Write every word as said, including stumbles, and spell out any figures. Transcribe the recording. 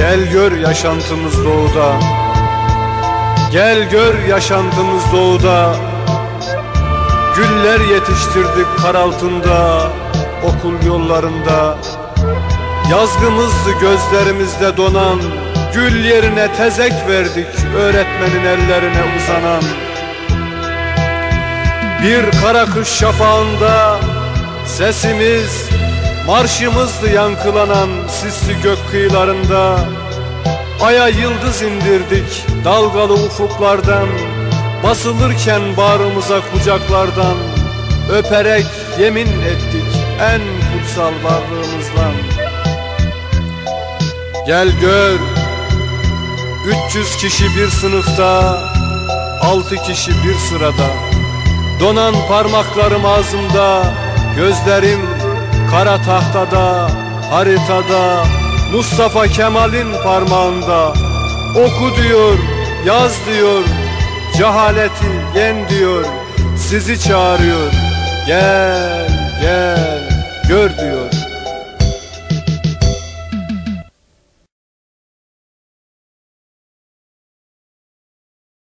Gel gör yaşantımız doğuda, gel gör yaşantımız doğuda. Güller yetiştirdik kar altında, okul yollarında. Yazgımızdı gözlerimizde donan, gül yerine tezek verdik öğretmenin ellerine uzanan. Bir kara kış şafağında sesimiz, marşımızdı yankılanan sisli gök kıyılarında. Aya yıldız indirdik dalgalı ufuklardan, basılırken bağrımıza kucaklardan. Öperek yemin ettik en kutsal varlığımızdan. Gel gör, üç yüz kişi bir sınıfta, altı kişi bir sırada. Donan parmaklarım ağzımda, gözlerim kara tahtada, haritada, Mustafa Kemal'in parmağında. Oku diyor, yaz diyor, cehaleti yen diyor, sizi çağırıyor. Gel, gel, gör diyor.